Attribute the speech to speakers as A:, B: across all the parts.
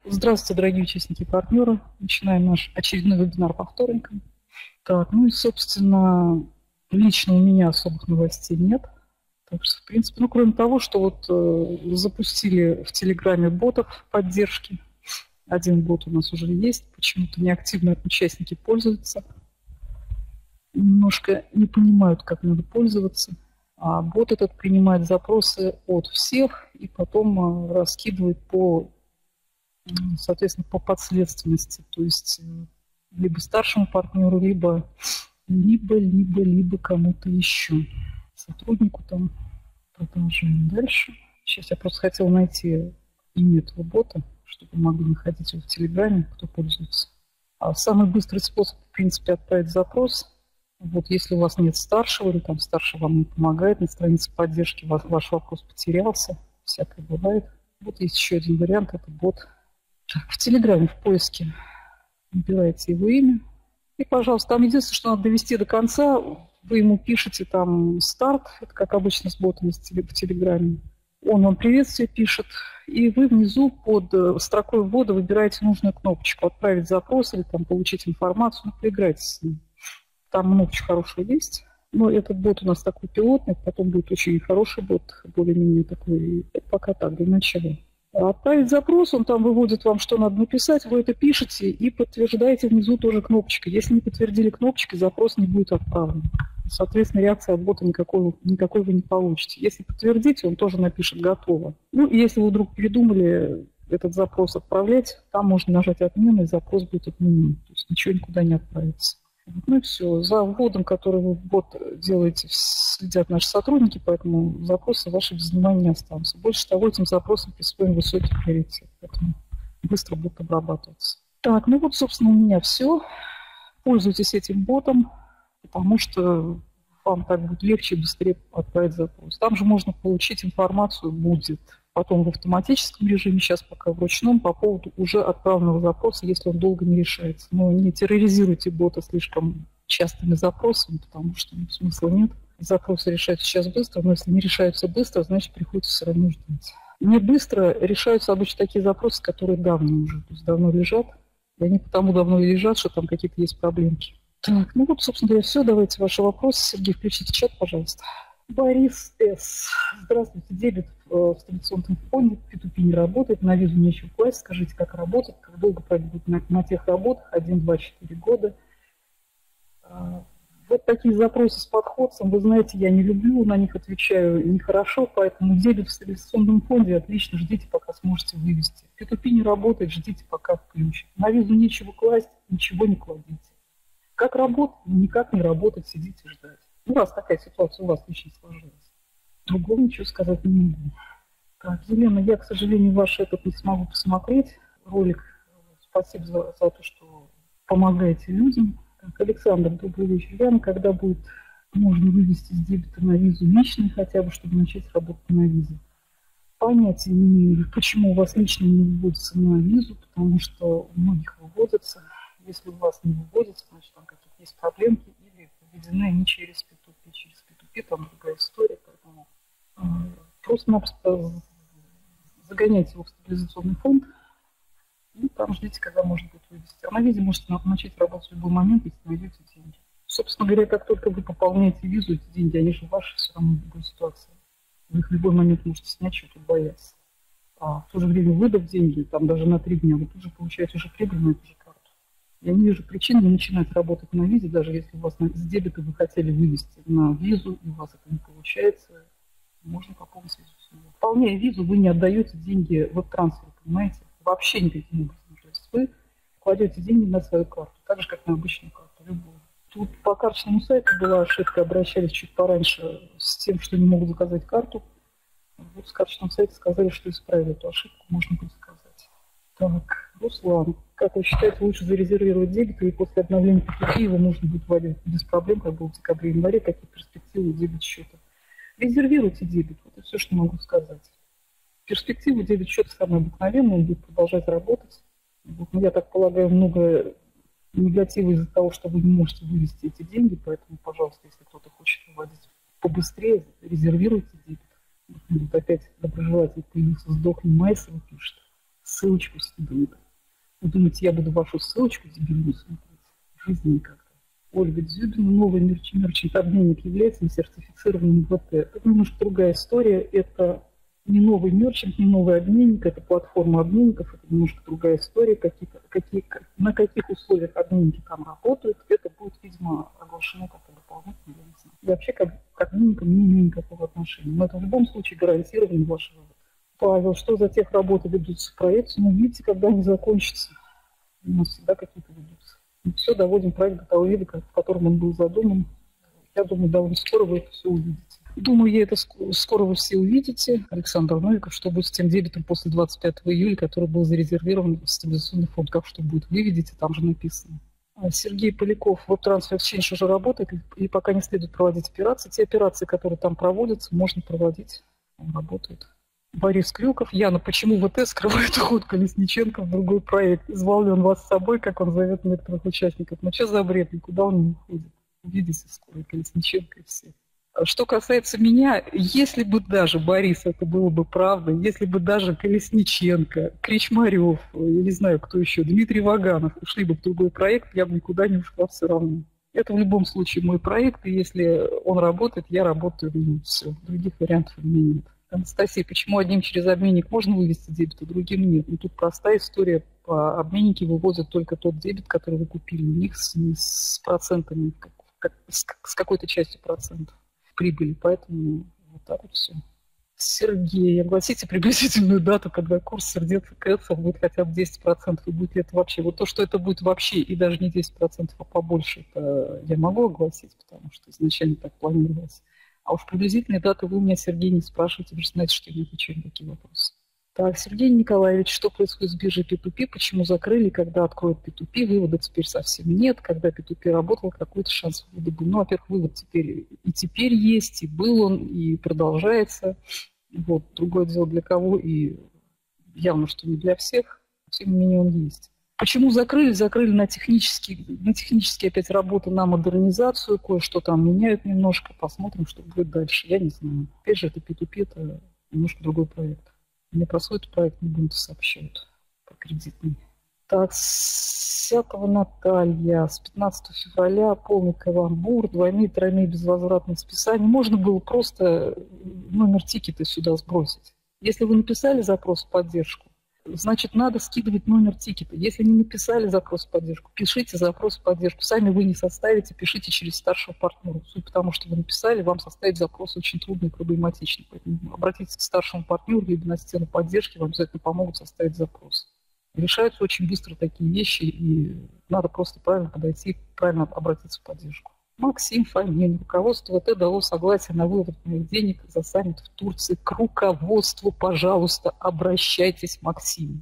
A: Здравствуйте, дорогие участники и партнеры. Начинаем наш очередной вебинар по вторникам. Так, ну и, собственно, лично у меня особых новостей нет. Так что, в принципе, ну, кроме того, что вот запустили в Телеграме ботов поддержки. Один бот у нас уже есть, почему-то неактивно участники пользуются. Немножко не понимают, как надо пользоваться. А бот этот принимает запросы от всех и потом раскидывает соответственно, по подследственности, то есть либо старшему партнеру, либо кому-то еще. Сотруднику там продолжаем дальше. Сейчас я просто хотела найти имя этого бота, чтобы могли находить его в Телеграме, кто пользуется. А самый быстрый способ, в принципе, отправить запрос. Вот если у вас нет старшего, или там старший вам не помогает, на странице поддержки ваш вопрос потерялся, всякое бывает. Вот есть еще один вариант, это бот. Так, в Телеграме в поиске набираете его имя. И, пожалуйста, там единственное, что надо довести до конца, вы ему пишете там старт, это как обычно с ботом в Телеграме. Он вам приветствие пишет, и вы внизу под строкой ввода выбираете нужную кнопочку «Отправить запрос» или там «Получить информацию», ну, поиграйте с ним. Там много чего хорошего есть. Но этот бот у нас такой пилотный, потом будет очень хороший бот, более-менее такой, пока так, для начала. Отправить запрос, он там выводит вам, что надо написать, вы это пишете и подтверждаете внизу тоже кнопочкой. Если не подтвердили кнопочкой, запрос не будет отправлен. Соответственно, реакции от бота никакой вы не получите. Если подтвердите, он тоже напишет «готово». Ну, и если вы вдруг передумали этот запрос отправлять, там можно нажать «отмена», и запрос будет отменен. То есть ничего никуда не отправится. Ну и все. За вводом, который вы в бот делаете, следят наши сотрудники, поэтому запросы ваши без внимания не останутся. Больше того, этим запросам присвоен высокий приоритет, поэтому быстро будут обрабатываться. Так, ну вот, собственно, у меня все. Пользуйтесь этим ботом, потому что вам так будет легче и быстрее отправить запрос. Там же можно получить информацию, будет потом в автоматическом режиме, сейчас пока в ручном, по поводу уже отправленного запроса, если он долго не решается. Но не терроризируйте бота слишком частыми запросами, потому что смысла нет. Запросы решаются сейчас быстро, но если не решаются быстро, значит, приходится все равно ждать. Не быстро решаются обычно такие запросы, которые давно уже, то есть давно лежат, и они потому давно и лежат, что там какие-то есть проблемки. Так, ну вот, собственно говоря, все. Давайте ваши вопросы. Сергей, включите чат, пожалуйста. Борис С. Здравствуйте. Дебет в традиционном фонде P2P не работает, на визу нечего класть. Скажите, как работает, как долго пройдет на тех работах? 1, 2, 4 года. Вот такие запросы с подходцем, вы знаете, я не люблю, на них отвечаю нехорошо, поэтому дебет в стабилизационном фонде отлично, ждите, пока сможете вывести. P2P не работает, ждите, пока включит. На визу нечего класть, ничего не кладите. Как работать? Никак не работать, сидите ждать. Ну, раз такая ситуация у вас лично сложилась. Другого ничего сказать не могу. Так, Елена, я, к сожалению, ваш этот не смогу посмотреть. Ролик, спасибо за то, что помогаете людям. Так, Александр, добрый вечер. Яна, когда будет можно вывести с дебета на визу личный, хотя бы, чтобы начать работать на визе? Понятия не имею, почему у вас лично не выводится на визу, потому что у многих выводится. Если у вас не выводится, значит, там какие-то есть проблемки, или введены не через P2P, через P2P, там другая история, поэтому просто-напросто загоняйте его в стабилизационный фонд, и там ждите, когда можно будет вывести. А на визе можете начать работать в любой момент, если найдете деньги. Собственно говоря, как только вы пополняете визу, эти деньги, они же ваши все равно в любой ситуации. Вы их в любой момент можете снять, чего тут бояться. А в то же время, выдав деньги, там даже на 3 дня, вы тут же получаете уже прибыль на эту же карту. Я не вижу причин не начинать работать на визе, даже если у вас с дебета вы хотели вывести на визу, и у вас это не получается, можно пополнить визу. Выполняя визу, вы не отдаете деньги в трансфер, понимаете? Вообще никаким образом. То есть вы кладете деньги на свою карту, так же, как на обычную карту, любую. Тут по карточному сайту была ошибка, обращались чуть пораньше с тем, что не могут заказать карту. Вот с карточного сайта сказали, что исправили эту ошибку, можно будет заказать. Так, Руслан, как вы считаете, лучше зарезервировать дебет, и после обновления P2P его можно будет вводить без проблем, как было в декабре-январе, какие перспективы дебет счета? Резервируйте дебет, вот и все, что могу сказать. Перспективы дебет счета самые обыкновенные, он будет продолжать работать. Я так полагаю, много негатива из-за того, что вы не можете вывести эти деньги, поэтому, пожалуйста, если кто-то хочет выводить побыстрее, резервируйте дебет. Вот опять доброжелатель появился, сдохли Майсова, пишет. ссылочку скидывает. Вы думаете, я буду вашу ссылочку дебильную смотреть? В жизни никогда. Ольга Дзюбина, новый мерчант-обменник является несертифицированным ВТ. Это немножко другая история. Это не новый мерчант, не новый обменник, это платформа обменников, это немножко другая история. На каких условиях обменники там работают, это будет, видимо, оглашено как-то дополнительно, я не знаю. И вообще к обменникам не имею никакого отношения. Но это в любом случае гарантированный ваш вывод. Павел, что за тех работы ведутся в проекте? Ну, видите, когда они закончатся. У нас всегда какие-то ведутся. Мы все доводим проект до того вида, в котором он был задуман. Я думаю, довольно скоро вы это все увидите. Думаю, скоро вы все увидите. Александр Новиков, что будет с тем дебетом после 25 июля, который был зарезервирован в стабилизационный фонд. Как что будет, вы видите, там же написано. Сергей Поляков, вот Transfer Exchange уже работает, и пока не следует проводить операции. Те операции, которые там проводятся, можно проводить. Он работает. Борис Крюков. Яна, почему ВТ скрывает уход Колесниченко в другой проект? Звал ли он вас с собой, как он зовет некоторых участников? Ну что за бред? Никуда он не уходит. Увидите скоро Колесниченко и все. Что касается меня, если бы даже, Борис, это было бы правда, если бы даже Колесниченко, Кричмарев, я не знаю, кто еще, Дмитрий Ваганов ушли бы в другой проект, я бы никуда не ушла все равно. Это в любом случае мой проект, и если он работает, я работаю в нем. Все, других вариантов у меня нет. Анастасия, почему одним через обменник можно вывести дебет, а другим нет? Ну, тут простая история. Обменники выводят только тот дебет, который вы купили. У них с процентами, с какой-то частью процентов прибыли. Поэтому вот так вот все. Сергей, огласите приблизительную дату, когда курс сердец и кэцов будет хотя бы 10%. И будет ли это вообще? Вот то, что это будет вообще и даже не 10%, а побольше, это я могу огласить, потому что изначально так планировалось. А уж приблизительные даты вы меня, Сергей, не спрашиваете, вы же знаете, что я не отвечаю на такие вопросы. Так, Сергей Николаевич, что происходит с биржей P2P, почему закрыли, когда откроют P2P, вывода теперь совсем нет, когда P2P работал, какой-то шанс вывода был. Ну, во-первых, вывод теперь есть, и был он, и продолжается. Вот, другое дело для кого, и явно, что не для всех, тем не менее он есть. Почему закрыли? Закрыли на технические опять работы, на модернизацию, кое-что там меняют немножко, посмотрим, что будет дальше. Я не знаю. Опять же, это P2P, это немножко другой проект. Мне про свой проект не будут сообщают по кредитной. Так, с 10 Наталья, с 15 февраля полный каламбур, двойные, тройные безвозвратные списания. Можно было просто номер тикета сюда сбросить. Если вы написали запрос в поддержку, значит, надо скидывать номер тикета. Если не написали запрос в поддержку, пишите запрос в поддержку. Сами вы не составите, пишите через старшего партнера. Суть потому, что вы написали, вам составить запрос очень трудно и проблематично. Поэтому обратитесь к старшему партнеру, либо на стену поддержки, вам обязательно помогут составить запрос. Решаются очень быстро такие вещи, и надо просто правильно подойти, правильно обратиться в поддержку. Максим Фомин. Руководство ВТ дало согласие на вывод моих денег за саммит в Турции. К руководству, пожалуйста, обращайтесь, Максим.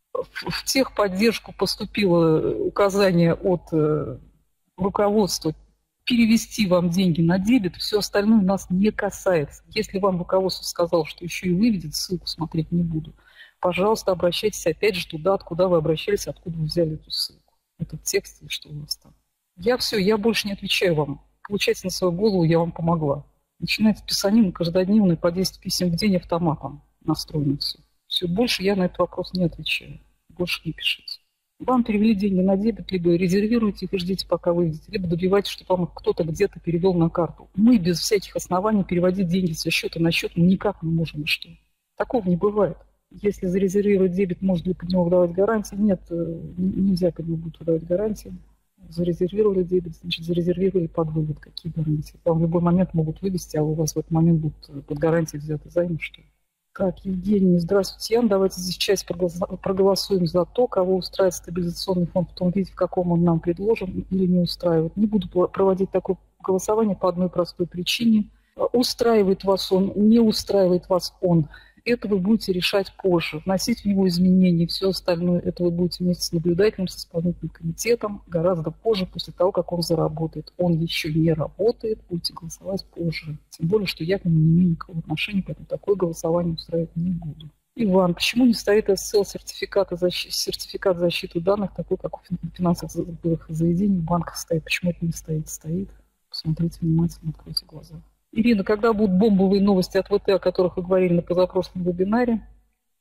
A: В техподдержку поступило указание от руководства перевести вам деньги на дебет, все остальное нас не касается. Если вам руководство сказало, что еще и выведет, ссылку смотреть не буду, пожалуйста, обращайтесь опять же туда, откуда вы обращались, откуда вы взяли эту ссылку. Этот текст или что у вас там. Я больше не отвечаю вам. Получайте на свою голову, я вам помогла. Начинается писанину каждодневной по 10 писем в день автоматом настроено все. Все, больше я на этот вопрос не отвечаю. Больше не пишите. Вам перевели деньги на дебет, либо резервируйте их и ждите, пока выведете, либо добивайтесь, чтобы вам кто-то где-то перевел на карту. Мы без всяких оснований переводить деньги со счета на счет никак не можем. Что? Такого не бывает. Если зарезервировать дебет, можно ли под него выдавать гарантии? Нет, нельзя под него будет выдавать гарантии. Зарезервировали дебет, значит, зарезервировали под вывод. Какие гарантии? Вам в любой момент могут вывести, а у вас в этот момент будут под гарантией взяты займы, что ли? Так, Евгений, здравствуйте, Ян. Давайте здесь часть проголосуем за то, кого устраивает стабилизационный фонд в том виде, в каком он нам предложен, или не устраивает. Не буду проводить такое голосование по одной простой причине. Устраивает вас он, не устраивает вас он. Это вы будете решать позже, вносить в него изменения, все остальное, это вы будете вместе с наблюдателем, с исполнительным комитетом гораздо позже, после того, как он заработает. Он еще не работает, будете голосовать позже. Тем более, что я к нему не имею никакого отношения, поэтому такое голосование устраивать не буду. Иван, почему не стоит SSL сертификат защиты данных, такой, как у финансовых заведений в банках стоит? Почему это не стоит? Стоит. Посмотрите внимательно, откройте глаза. Ирина, когда будут бомбовые новости от ВТ, о которых вы говорили на позапрошлом вебинаре?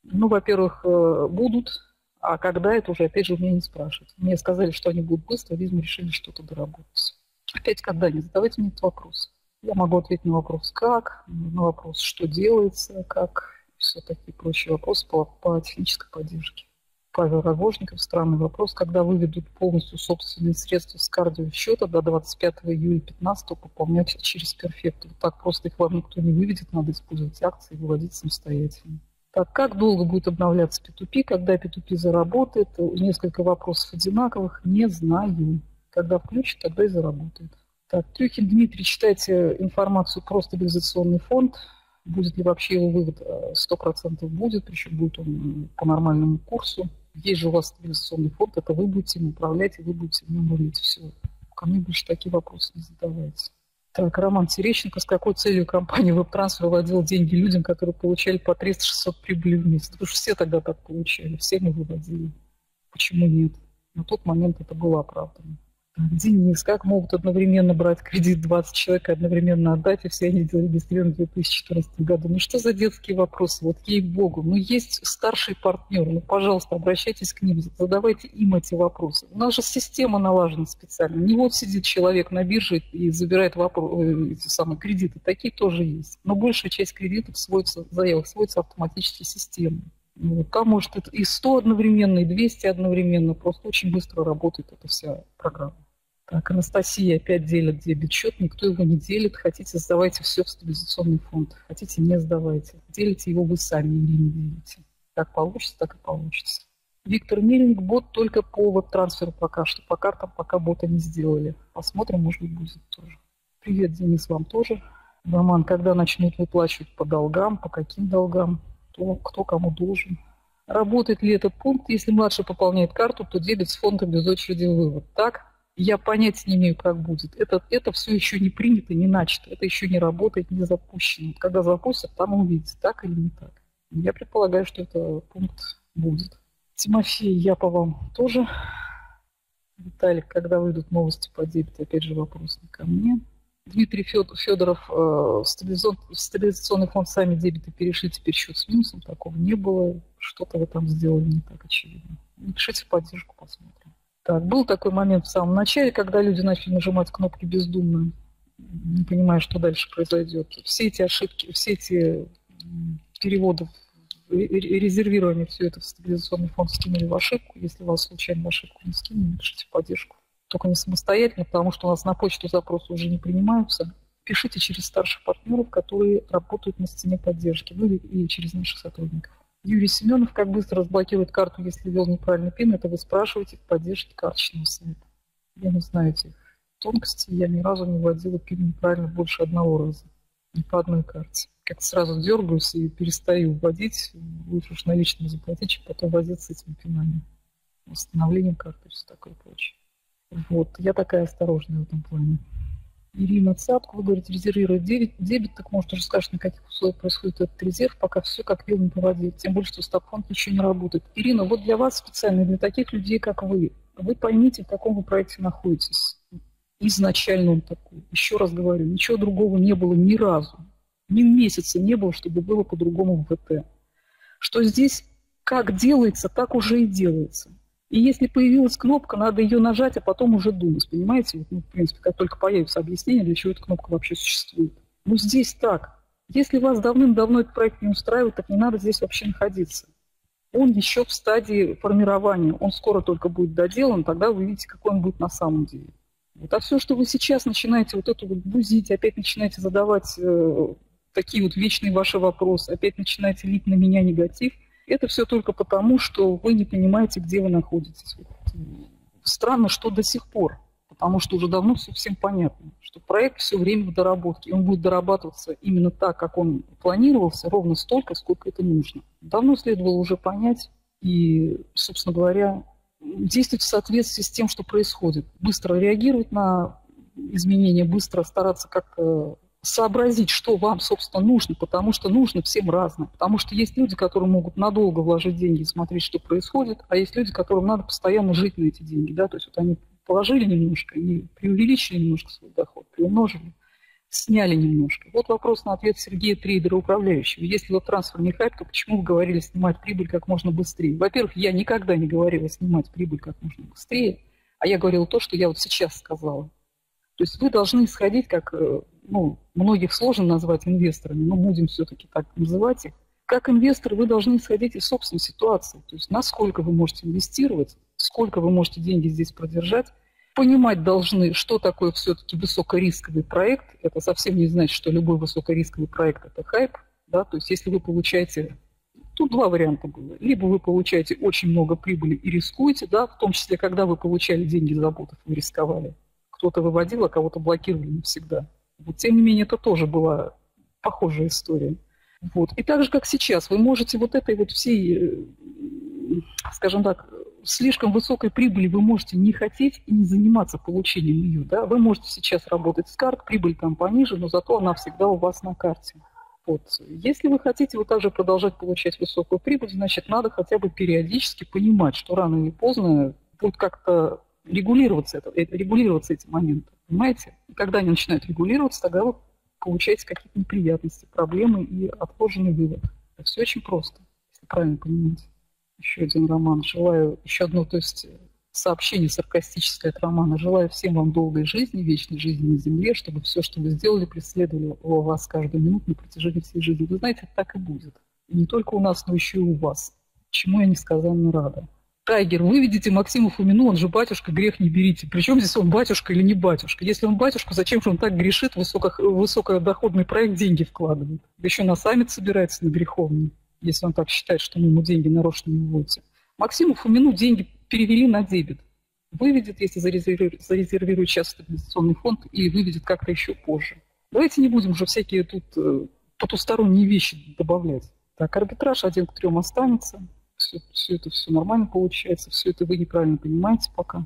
A: Ну, во-первых, будут, а когда это уже, опять же, у меня не спрашивают. Мне сказали, что они будут быстро, видимо, решили что-то доработать. Опять когда не задавайте мне этот вопрос. Я могу ответить на вопрос «как», на вопрос «что делается», «как», все такие прочие вопросы по технической поддержке. Павел Рогожников, странный вопрос. Когда выведут полностью собственные средства с кардиосчета до 25 июля 2015 пополнять через перфект. Вот так просто их вам никто не выведет, надо использовать акции и выводить самостоятельно. Так, как долго будет обновляться P2P, когда P2P заработает? Несколько вопросов одинаковых, не знаю. Когда включит, тогда и заработает. Так, Трюхин Дмитрий, читайте информацию про стабилизационный фонд. Будет ли вообще его вывод? 100% будет, причем будет он по нормальному курсу. Есть же у вас стабилизационный фонд, это вы будете им управлять, и вы будете в нем рулить. Все. Ко мне больше такие вопросы не задавайте. Так, Роман Терещенко, с какой целью компания WebTransfer выводила деньги людям, которые получали по 300-600 прибыли в месяц? Потому что все тогда так получали, все мы выводили. Почему нет? На тот момент это было оправдано. Денис, как могут одновременно брать кредит 20 человек и одновременно отдать, и все они зарегистрированы в 2014 году? Ну что за детские вопросы? Вот ей-богу. Ну есть старшие партнеры, ну пожалуйста, обращайтесь к ним, задавайте им эти вопросы. У нас же система налажена специально. Не вот сидит человек на бирже и забирает эти самые кредиты. Такие тоже есть. Но большая часть кредитов заявок сводится автоматически системой. Вот. Там может и 100 одновременно, и 200 одновременно. Просто очень быстро работает эта вся программа. Так, Анастасия опять делит дебет-счет. Никто его не делит. Хотите, сдавайте все в стабилизационный фонд. Хотите, не сдавайте. Делите его вы сами или не делите. Как получится, так и получится. Виктор Мельник, бот только по веб-трансферу пока что. По картам пока бота не сделали. Посмотрим, может быть, будет тоже. Привет, Денис, вам тоже. Роман, когда начнут выплачивать по долгам, по каким долгам? Кто кому должен. Работает ли этот пункт? Если младший пополняет карту, то дебет с фонда без очереди вывод. Так? Я понятия не имею, как будет. Это все еще не принято, не начато. Это еще не работает, не запущено. Вот когда запустят, там увидите, так или не так. Я предполагаю, что это пункт будет. Тимофей, я по вам тоже. Виталик, когда выйдут новости по дебету? Опять же, вопрос не ко мне. Дмитрий Федоров, стабилизационный фонд сами дебеты перешли, теперь счет с минусом, такого не было. Что-то вы там сделали не так очевидно. Напишите поддержку, посмотрим. Так, был такой момент в самом начале, когда люди начали нажимать кнопки бездумно, не понимая, что дальше произойдет. Все эти ошибки, все эти переводы, резервирование, все это в стабилизационный фонд скинули в ошибку. Если вас случайно в ошибку не скинули, напишите поддержку. Только не самостоятельно, потому что у нас на почту запросы уже не принимаются. Пишите через старших партнеров, которые работают на стене поддержки, ну или через наших сотрудников. Юрий Семенов, как быстро разблокировать карту, если ввел неправильный пин, это вы спрашиваете в поддержке карточного сайта. Я не знаю этих тонкостей, я ни разу не вводила пин неправильно больше одного раза, ни по одной карте. Как-то сразу дергаюсь и перестаю вводить, лучше уж наличными заплатить, чем потом возиться с этими пинами, восстановлением карты и все такое прочее. Вот, я такая осторожная в этом плане. Ирина Цапка, вы говорите, резервировать дебет, так может уже скажешь, на каких условиях происходит этот резерв, пока все как вил не по воде. Тем более, что стабфонд еще не работает. Ирина, вот для вас специально, для таких людей, как вы поймите, в каком вы проекте находитесь. Изначально он такой. Еще раз говорю, ничего другого не было ни разу. Ни месяца не было, чтобы было по-другому в ВТ. Что здесь как делается, так уже и делается. И если появилась кнопка, надо ее нажать, а потом уже думать, понимаете? Вот, ну, в принципе, как только появится объяснение, для чего эта кнопка вообще существует. Ну, здесь так. Если вас давным-давно этот проект не устраивает, так не надо здесь вообще находиться. Он еще в стадии формирования, он скоро только будет доделан, тогда вы видите, какой он будет на самом деле. Вот. А все, что вы сейчас начинаете вот это вот бузить, опять начинаете задавать такие вот вечные ваши вопросы, опять начинаете лить на меня негатив, это все только потому, что вы не понимаете, где вы находитесь. Странно, что до сих пор, потому что уже давно все всем понятно, что проект все время в доработке, он будет дорабатываться именно так, как он планировался, ровно столько, сколько это нужно. Давно следовало уже понять и, собственно говоря, действовать в соответствии с тем, что происходит. Быстро реагировать на изменения, быстро стараться как-то сообразить, что вам, собственно, нужно, потому что нужно всем разное. Потому что есть люди, которые могут надолго вложить деньги и смотреть, что происходит, а есть люди, которым надо постоянно жить на эти деньги. Да? То есть вот они положили немножко, они преувеличили немножко свой доход, приумножили. сняли немножко. Вот вопрос на ответ Сергея, трейдера управляющего. Если вот трансфер не хайп, то почему вы говорили снимать прибыль как можно быстрее? Во-первых, я никогда не говорила снимать прибыль как можно быстрее, а я говорила то, что я вот сейчас сказала. То есть вы должны исходить, как, многих сложно назвать инвесторами, но будем все-таки так называть их. Как инвестор вы должны исходить из собственной ситуации. То есть насколько вы можете инвестировать, сколько вы можете деньги здесь продержать. Понимать должны, что такое все-таки высокорисковый проект. Это совсем не значит, что любой высокорисковый проект – это хайп. Да? То есть если вы получаете… Тут два варианта было. Либо вы получаете очень много прибыли и рискуете, да, в том числе, когда вы получали деньги за ботов, вы рисковали. Кто-то выводил, а кого-то блокировали навсегда. Вот, тем не менее, это тоже была похожая история. Вот. И так же, как сейчас, вы можете вот этой вот всей, скажем так, слишком высокой прибыли вы можете не хотеть и не заниматься получением ее. Да? Вы можете сейчас работать с карт, прибыль там пониже, но зато она всегда у вас на карте. Вот. Если вы хотите вот так же продолжать получать высокую прибыль, значит, надо хотя бы периодически понимать, что рано или поздно будет как-то регулироваться эти моменты. Понимаете? И когда они начинают регулироваться, тогда вы получаете какие-то неприятности, проблемы и отложенный вывод. Это все очень просто, если правильно понимать. Еще один роман. Еще одно, то есть сообщение саркастическое от романа. Желаю всем вам долгой жизни, вечной жизни на земле, чтобы все, что вы сделали, преследовало вас каждую минуту на протяжении всей жизни. Вы знаете, так и будет. И не только у нас, но еще и у вас. Чему я несказанно рада. Тайгер, выведите Максиму Фомину, он же батюшка, грех не берите. Причем здесь он батюшка или не батюшка? Если он батюшка, зачем же он так грешит, высокодоходный проект деньги вкладывает? Да еще на саммит собирается на греховный, если он так считает, что мы ему деньги нарочно не выводим. Максиму Фомину деньги перевели на дебет. Выведет, если зарезервирует сейчас стабилизационный фонд, или выведет как-то еще позже. Давайте не будем уже всякие тут потусторонние вещи добавлять. Так, арбитраж 1 к 3 останется. Все это нормально получается. Все это вы неправильно понимаете пока.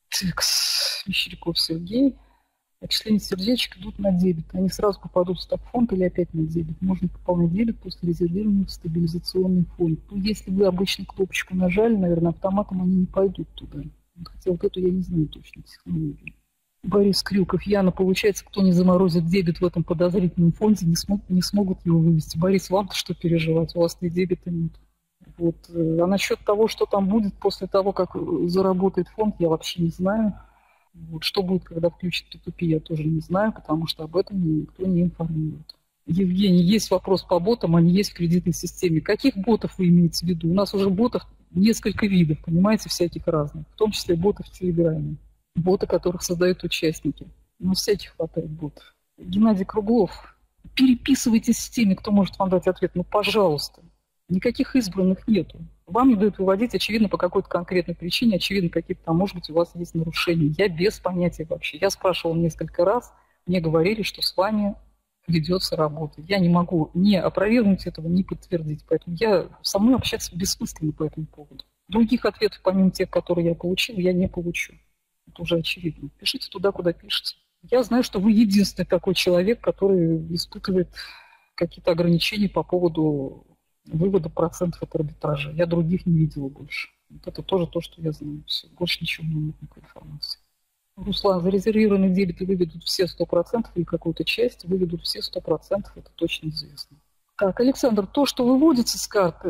A: Мещеряков Сергей. Отчисления сердечек идут на дебет. Они сразу попадут в стабфонд или опять на дебет. Можно пополнять дебет после резервирования в стабилизационный фонд. Ну, если вы обычно кнопочку нажали, наверное, автоматом они не пойдут туда. Хотя вот эту я не знаю точно технологию. Борис Крюков. Яна, получается, кто не заморозит дебет в этом подозрительном фонде, не смогут его вывести. Борис, вам-то что переживать? У вас и дебета нет. Вот. А насчет того, что там будет после того, как заработает фонд, я вообще не знаю. Вот. Что будет, когда включат P2P, я тоже не знаю, потому что об этом никто не информирует. Евгений, есть вопрос по ботам, они есть в кредитной системе. Каких ботов вы имеете в виду? У нас уже ботов несколько видов, понимаете, всяких разных, в том числе ботов в Телеграме. Боты, которых создают участники. Ну, всяких хватает ботов. Геннадий Круглов, переписывайтесь с теми, кто может вам дать ответ. Ну, пожалуйста. Никаких избранных нету. Вам не дают выводить, очевидно, по какой-то конкретной причине, очевидно, какие-то там, может быть, у вас есть нарушения. Я без понятия вообще. Я спрашивала несколько раз, мне говорили, что с вами ведется работа. Я не могу ни опровергнуть этого, ни подтвердить. Поэтому со мной общаться бессмысленно по этому поводу. Других ответов, помимо тех, которые я получил, я не получу. Это уже очевидно. Пишите туда, куда пишете. Я знаю, что вы единственный такой человек, который испытывает какие-то ограничения по поводу вывода процентов от арбитража. Я других не видела больше. Вот это тоже то, что я знаю. Все. Больше ничего не нет никакой информации. Руслан, зарезервированные дебеты выведут все 100% или какую-то часть, выведут все 100%, это точно известно. Так, Александр, то, что выводится с карты,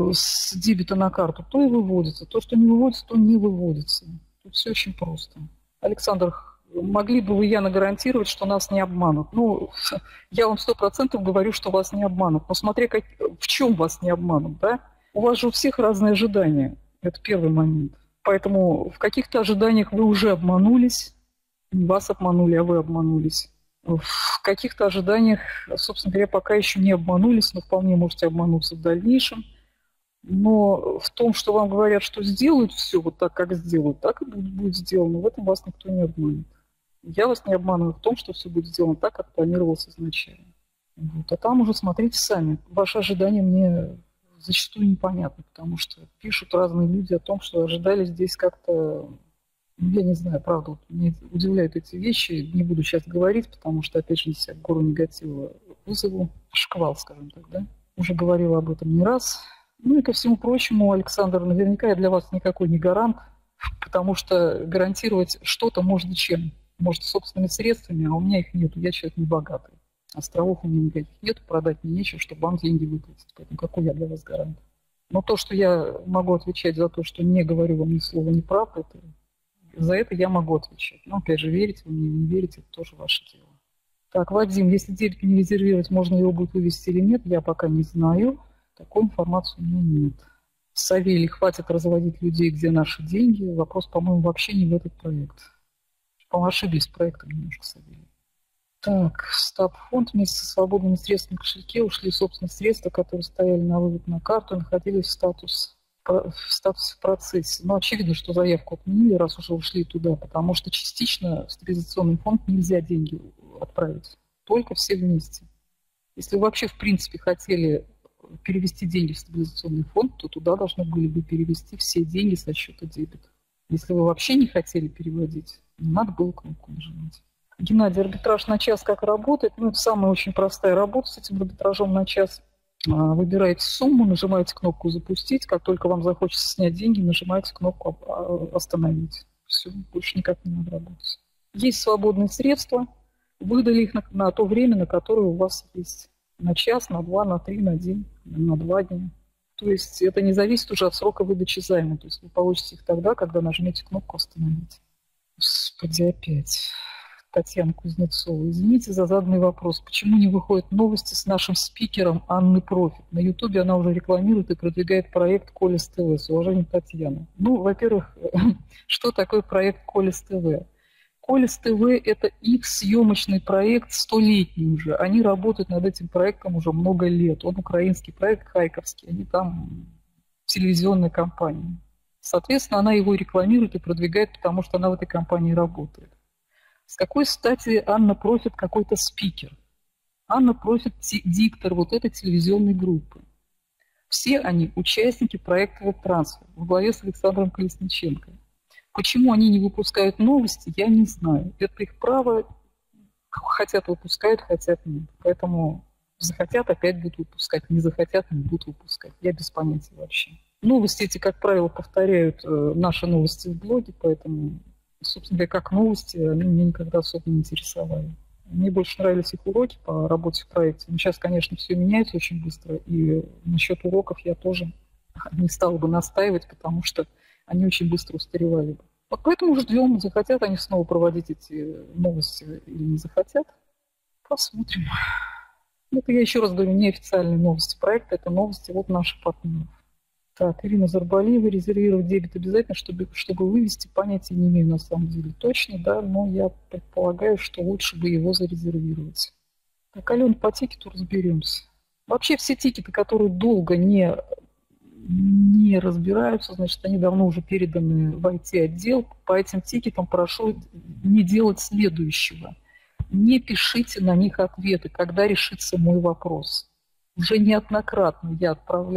A: с дебета на карту, то и выводится. То, что не выводится, то не выводится. Тут все очень просто. Александр, могли бы вы, Яна, гарантировать, что нас не обманут? Ну, я вам 100% говорю, что вас не обманут. Но смотря в чем вас не обманут, да? У вас же у всех разные ожидания. Это первый момент. Поэтому в каких-то ожиданиях вы уже обманулись. Не вас обманули, а вы обманулись. В каких-то ожиданиях, собственно говоря, пока еще не обманулись, но вполне можете обмануться в дальнейшем. Но в том, что вам говорят, что сделают все вот так, как сделают, так и будет сделано. В этом вас никто не обманет. Я вас не обманываю в том, что все будет сделано так, как планировалось изначально. Вот. А там уже смотрите сами. Ваши ожидания мне зачастую непонятны, потому что пишут разные люди о том, что ожидали здесь как-то... Я не знаю, правда, вот меня удивляют эти вещи. Не буду сейчас говорить, потому что, опять же, если я гору негатива вызову, шквал, скажем так, да? Уже говорила об этом не раз. Ну и ко всему прочему, Александр, наверняка я для вас никакой не гарант, потому что гарантировать что-то можно чем. Может, собственными средствами, а у меня их нету, я человек не богатый. Островов у меня никаких нет, продать мне нечего, чтобы вам деньги выплатить. Поэтому какой я для вас гарант? Но то, что я могу отвечать за то, что не говорю вам ни слова неправды, за это я могу отвечать. Но, опять же, верите вы мне, не верите, это тоже ваше дело. Так, Вадим, если денег не резервировать, можно его будет вывести или нет, я пока не знаю. Такой информации у меня нет. Савелий, хватит разводить людей, где наши деньги. Вопрос, по-моему, вообще не в этот проект. По-моему, ошиблись с проектом немножко, Савелий. Так, стаб-фонд вместе со свободными средствами в кошельке ушли собственные средства, которые стояли на вывод на карту, находились в статусе в процессе. Но очевидно, что заявку отменили, раз уже ушли туда, потому что частично в стабилизационный фонд нельзя деньги отправить, только все вместе. Если вы вообще в принципе хотели перевести деньги в стабилизационный фонд, то туда должны были бы перевести все деньги со счета дебет. Если вы вообще не хотели переводить, не надо было кнопку нажимать. Геннадий, арбитраж на час как работает? Ну, это самая очень простая работа с этим арбитражом на час. Выбираете сумму, нажимаете кнопку «Запустить». Как только вам захочется снять деньги, нажимаете кнопку «Остановить». Все, больше никак не надо работать. Есть свободные средства. Выдали их на то время, на которое у вас есть. На час, на 2, на 3, на день, на 2 дня. То есть это не зависит уже от срока выдачи займа. То есть вы получите их тогда, когда нажмете кнопку «Остановить». Господи, опять. Татьяна Кузнецова. Извините за заданный вопрос. Почему не выходят новости с нашим спикером Анны Профит? На Ютубе она уже рекламирует и продвигает проект Колес ТВ. С уважением, Татьяна. Ну, во-первых, что такое проект Колес ТВ? Колес ТВ – это их съемочный проект, 100-летний уже. Они работают над этим проектом уже много лет. Он украинский проект, хайковский. Они там телевизионная компания. Соответственно, она его рекламирует и продвигает, потому что она в этой компании работает. С какой стати Анна Профит какой-то спикер? Анна Профит диктор вот этой телевизионной группы. Все они участники проекта «Веб-трансфер» во главе с Александром Колесниченко. Почему они не выпускают новости, я не знаю. Это их право. Хотят выпускают, хотят нет. Поэтому захотят, опять будут выпускать. Не захотят, не будут выпускать. Я без понятия вообще. Новости эти, как правило, повторяют наши новости в блоге, поэтому... Собственно говоря, как новости, они меня никогда особо не интересовали. Мне больше нравились их уроки по работе в проекте. Но сейчас, конечно, все меняется очень быстро. И насчет уроков я тоже не стала бы настаивать, потому что они очень быстро устаревали бы. Вот поэтому ждем, захотят они снова проводить эти новости или не захотят. Посмотрим. Это я еще раз говорю, неофициальные новости проекта, это новости вот наших партнеров. Так, Ирина Зарбалиева, резервировать дебет обязательно, чтобы вывести, понятия не имею на самом деле точно, да, но я предполагаю, что лучше бы его зарезервировать. Так, Алена, по тикету разберемся. Вообще все тикеты, которые долго не разбираются, значит, они давно уже переданы в IT-отдел. По этим тикетам прошу не делать следующего. Не пишите на них ответы, когда решится мой вопрос. Уже неоднократно я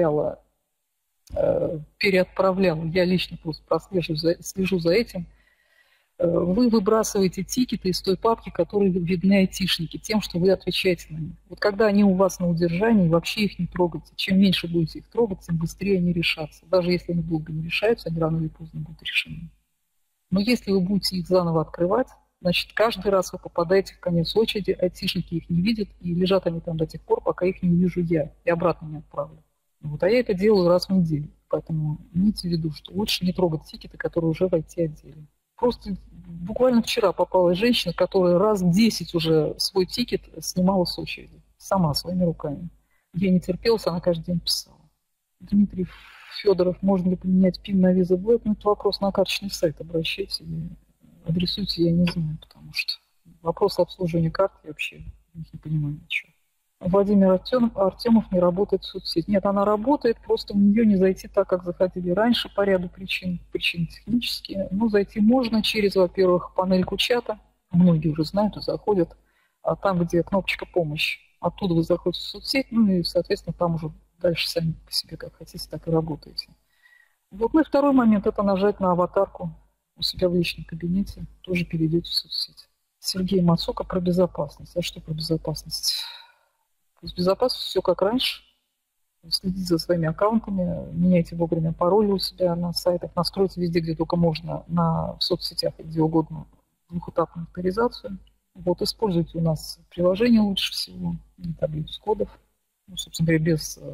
A: переотправляла, я лично просто слежу за этим. Вы выбрасываете тикеты из той папки, которые видны айтишники, тем, что вы отвечаете на них. Вот когда они у вас на удержании, вообще их не трогайте. Чем меньше будете их трогать, тем быстрее они решатся. Даже если они долго не решаются, они рано или поздно будут решены. Но если вы будете их заново открывать, значит, каждый раз вы попадаете в конец очереди, айтишники их не видят, и лежат они там до тех пор, пока их не увижу я, и обратно не отправлю. Вот, а я это делаю раз в неделю. Поэтому имейте в виду, что лучше не трогать тикеты, которые уже в IT-отделе. Просто буквально вчера попалась женщина, которая раз 10 уже свой тикет снимала с очереди. Сама, своими руками. Ей не терпелось, она каждый день писала. Дмитрий Федоров, можно ли поменять пин на Visa Black? Ну, это вопрос на карточный сайт. Обращайтесь, адресуйте, я не знаю, потому что вопрос обслуживания карт я вообще не понимаю ничего. Владимир Артемов не работает в соцсети. Нет, она работает, просто в нее не зайти так, как заходили раньше, по ряду причин технические. Но зайти можно через, во-первых, панельку чата. Многие уже знают и заходят. А там, где кнопочка «Помощь», оттуда вы заходите в соцсеть, ну и, соответственно, там уже дальше сами по себе как хотите, так и работаете. Вот, ну и второй момент – это нажать на аватарку у себя в личном кабинете, тоже перейдете в соцсеть. Сергей Мацука про безопасность. А что про безопасность? С безопасностью все как раньше. Следите за своими аккаунтами, меняйте вовремя пароли у себя на сайтах, настройте везде, где только можно, в соцсетях, где угодно двухэтапную авторизацию. Вот, используйте у нас приложение лучше всего, или таблицу кодов. Ну, собственно говоря,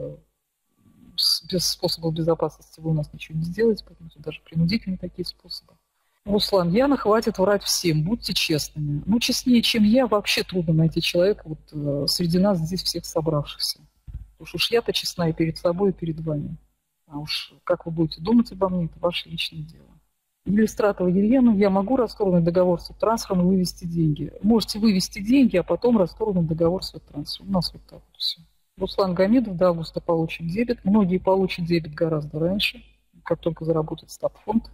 A: без способов безопасности вы у нас ничего не сделаете, поэтому даже принудительные такие способы. Руслан, Яна, хватит врать всем, будьте честными. Ну, честнее, чем я, вообще трудно найти человека вот среди нас здесь всех собравшихся. Потому что уж я-то честна и перед собой, и перед вами. А уж как вы будете думать обо мне, это ваше личное дело. Иллюстратова Елена, я могу расторгнуть договор с трансфером и вывести деньги. Можете вывести деньги, а потом расторгнуть договор с трансфером. У нас вот так вот все. Руслан Гамидов, до августа получим дебет. Многие получат дебет гораздо раньше, как только заработает стабфонд.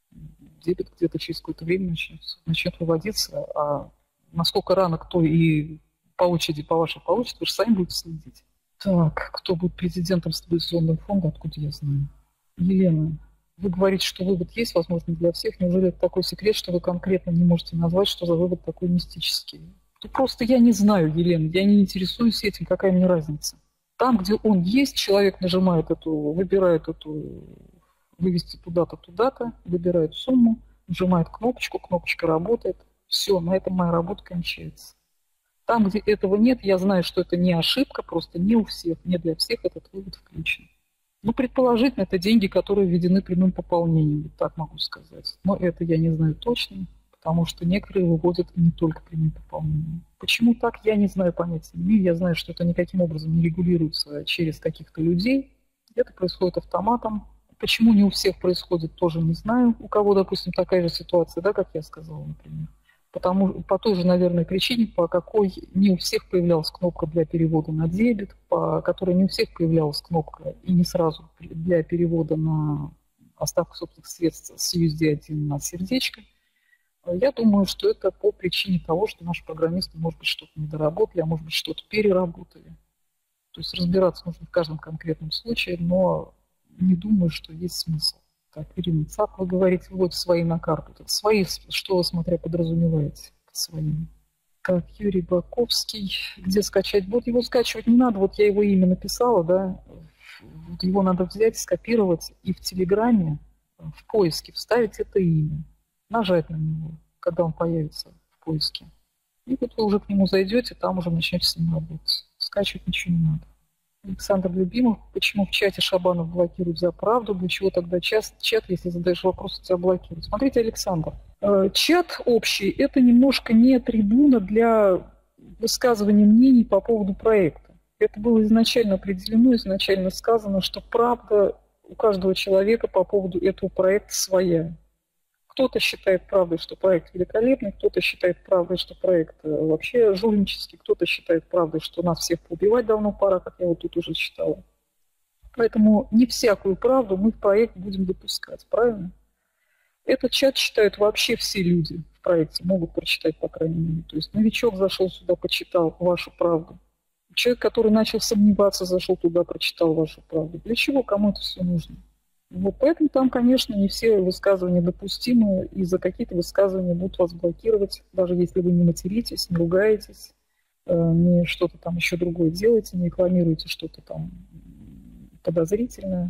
A: Дебет где-то через какое-то время начнет выводиться. А насколько рано кто и по очереди по вашей получит, вы же сами будете следить. Так, кто будет президентом стабилизационного фонда, откуда я знаю? Елена, вы говорите, что вывод есть, возможно, для всех. Неужели это такой секрет, что вы конкретно не можете назвать, что за вывод такой мистический? Ну, просто я не знаю, Елена, я не интересуюсь этим, какая мне разница. Там, где он есть, человек нажимает выбирает вывести туда-то, туда-то, выбирает сумму, нажимает кнопочку, кнопочка работает. Все, на этом моя работа кончается. Там, где этого нет, я знаю, что это не ошибка, просто не у всех, не для всех этот вывод включен. Ну, предположительно, это деньги, которые введены прямым пополнением, вот так могу сказать. Но это я не знаю точно, потому что некоторые выводят не только прямым пополнением. Почему так, я не знаю, понятия не имею. Я знаю, что это никаким образом не регулируется через каких-то людей. Это происходит автоматом. Почему не у всех происходит, тоже не знаю. У кого, допустим, такая же ситуация, да, как я сказала, например. По той же, наверное, причине, по какой не у всех появлялась кнопка для перевода на дебет, по которой не у всех появлялась кнопка и не сразу для перевода на оставку собственных средств с USD1 на сердечко. Я думаю, что это по причине того, что наши программисты, может быть, что-то не доработали, а может быть, что-то переработали. То есть разбираться нужно в каждом конкретном случае, но не думаю, что есть смысл. Так, Ирина Цап, вы говорите, вводите свои на карту. Так, свои, что вы, смотря, подразумеваете под своими? Так, Юрий Баковский, где скачать бот? Его скачивать не надо, вот я его имя написала, да. Вот его надо взять, скопировать и в Телеграме, в поиске вставить это имя. Нажать на него, когда он появится в поиске. И вот вы уже к нему зайдете, там уже начнете с ним работать. Скачивать ничего не надо. Александр Любимов, почему в чате Шабанов блокируют за правду? Для чего тогда чат, если задаешь вопрос, тебя блокируют? Смотрите, Александр, чат общий – это немножко не трибуна для высказывания мнений по поводу проекта. Это было изначально определено, изначально сказано, что правда у каждого человека по поводу этого проекта своя. Кто-то считает правдой, что проект великолепный, кто-то считает правдой, что проект вообще жульнический, кто-то считает правдой, что нас всех поубивать давно пора, как я вот тут уже читала. Поэтому не всякую правду мы в проект будем допускать, правильно? Этот чат читают вообще все люди в проекте, могут прочитать, по крайней мере. То есть новичок зашел сюда, почитал вашу правду. Человек, который начал сомневаться, зашел туда, прочитал вашу правду. Для чего? Кому это все нужно? Вот поэтому там, конечно, не все высказывания допустимы, и за какие-то высказывания будут вас блокировать, даже если вы не материтесь, не ругаетесь, не что-то там еще другое делаете, не рекламируете что-то там подозрительное,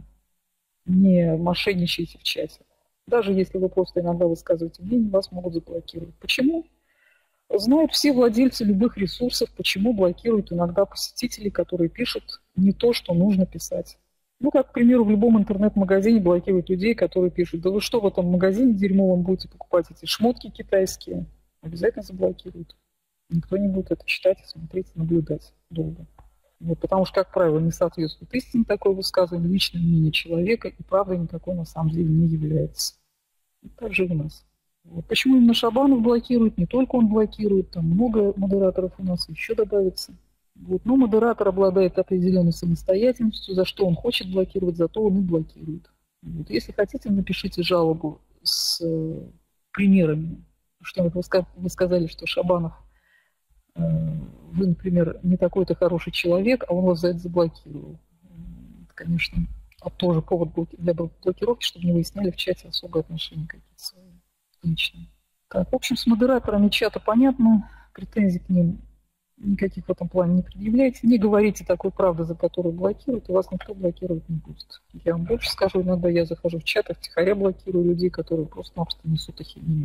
A: не мошенничаете в чате. Даже если вы просто иногда высказываете мнение, вас могут заблокировать. Почему? Знают все владельцы любых ресурсов, почему блокируют иногда посетителей, которые пишут не то, что нужно писать. Ну, как, к примеру, в любом интернет-магазине блокируют людей, которые пишут: да вы что, в этом магазине дерьмовом будете покупать эти шмотки китайские? Обязательно заблокируют. Никто не будет это читать, смотреть, наблюдать долго. Вот, потому что, как правило, не соответствует истине такое высказывание, личное мнение человека, и правда никакой на самом деле не является. И так же у нас. Вот. Почему именно Шабанов блокирует? Не только он блокирует, там много модераторов у нас еще добавится. Вот. Но модератор обладает определенной самостоятельностью, за что он хочет блокировать, зато он и блокирует. Вот. Если хотите, напишите жалобу с примерами, что вы сказали, что Шабанов, вы, например, не такой-то хороший человек, а он вас за это заблокировал. Это, конечно, тоже повод для блокировки, чтобы не выясняли в чате особые отношения какие-то свои личные. Так, в общем, с модераторами чата понятно, претензий к ним никаких в этом плане не предъявляйте. Не говорите такой правды, за которую блокируют, и вас никто блокировать не будет. Я вам больше скажу, иногда я захожу в чат, втихаря блокирую людей, которые просто-напросто несут ахинею.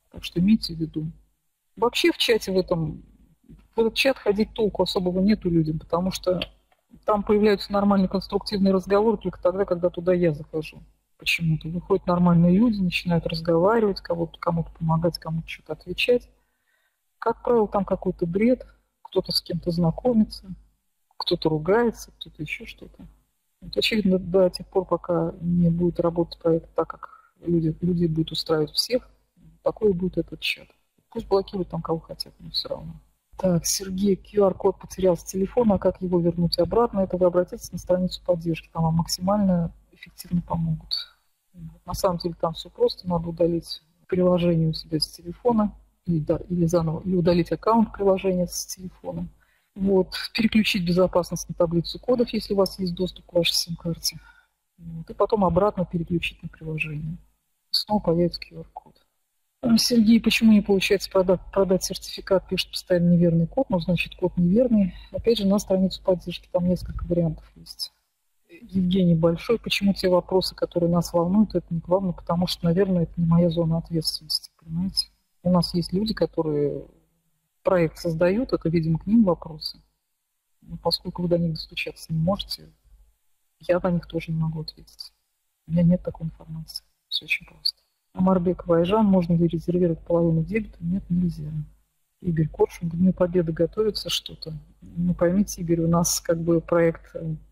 A: Так что имейте в виду. Вообще в чате в этот чат ходить толку особого нету людям, потому что там появляются нормальные конструктивные разговоры только тогда, когда туда я захожу. Почему-то выходят нормальные люди, начинают разговаривать, кому-то помогать, кому-то что-то отвечать. Как правило, там какой-то бред, кто-то с кем-то знакомится, кто-то ругается, кто-то еще что-то. Вот, очевидно, до тех пор, пока не будет работать проект так, как люди будут устраивать всех, такой будет этот чат. Пусть блокируют там кого хотят, но все равно. Так, Сергей, QR-код потерял с телефона, а как его вернуть обратно? Это вы обратитесь на страницу поддержки, там вам максимально эффективно помогут. На самом деле там все просто, надо удалить приложение у себя с телефона, или удалить аккаунт приложения с телефона. Вот, переключить безопасность на таблицу кодов, если у вас есть доступ к вашей сим-карте. Вот, и потом обратно переключить на приложение. Снова появится QR-код. Сергей, почему не получается продать сертификат, пишет постоянно неверный код, но значит код неверный. Опять же, на страницу поддержки там несколько вариантов есть. Евгений Большой, почему те вопросы, которые нас волнуют, это не главное, потому что, наверное, это не моя зона ответственности, понимаете? У нас есть люди, которые проект создают, это, видимо, к ним вопросы. Но поскольку вы до них достучаться не можете, я на них тоже не могу ответить. У меня нет такой информации. Все очень просто. Амарбек Вайжан, можно ли резервировать половину дебета? Нет, нельзя. Игорь Коршун, к Дню Победы готовится что-то. Ну, поймите, Игорь, у нас как бы проект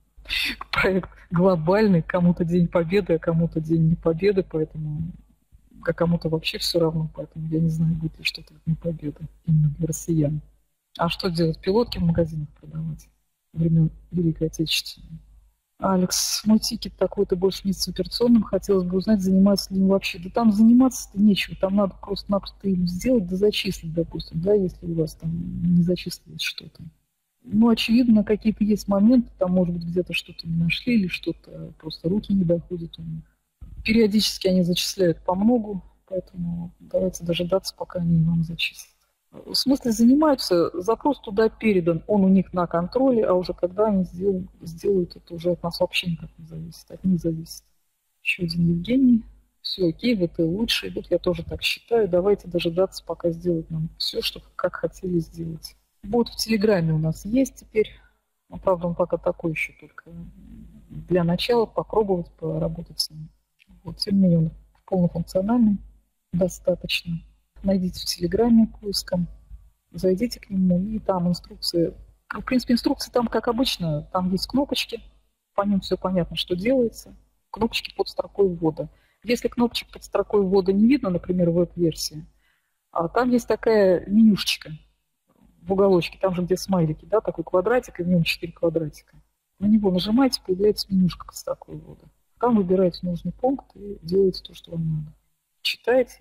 A: глобальный, кому-то День Победы, а кому-то День Непобеды, поэтому а кому-то вообще все равно, поэтому я не знаю, будет ли что-то в День Победы именно для россиян. А что делать? Пилотки в магазинах продавать времен Великой Отечественной? Алекс, мой тикет такой-то больше месяца операционным. Хотелось бы узнать, заниматься ли им вообще. Да там заниматься-то нечего. Там надо просто-напросто им сделать, да зачислить, допустим, да, если у вас там не зачислилось что-то. Ну, очевидно, какие-то есть моменты, там, может быть, где-то что-то не нашли или что-то, просто руки не доходят у них. Периодически они зачисляют по многу, поэтому давайте дожидаться, пока они вам зачислят. В смысле, занимаются, запрос туда передан, он у них на контроле, а уже когда они сделают это, уже от нас вообще никак не зависит, от них зависит. Еще один Евгений. Все окей, ВТ лучше. Вот я тоже так считаю. Давайте дожидаться, пока сделают нам все, что как хотели сделать. Бот в Телеграме у нас есть теперь. Но, правда, он пока такой еще только для начала попробовать поработать с ним. Вот, тем не менее, он полнофункциональный, достаточно. Найдите в Телеграме поиском, зайдите к нему, и там инструкции. В принципе, инструкции там, как обычно, там есть кнопочки, по ним все понятно, что делается. Кнопочки под строкой ввода. Если кнопочек под строкой ввода не видно, например, в веб-версии, там есть такая менюшечка в уголочке, там же где смайлики, да, такой квадратик, и в нем 4 квадратика. На него нажимаете, появляется менюшка под строкой ввода. Там выбираете нужный пункт и делаете то, что вам надо. Читаете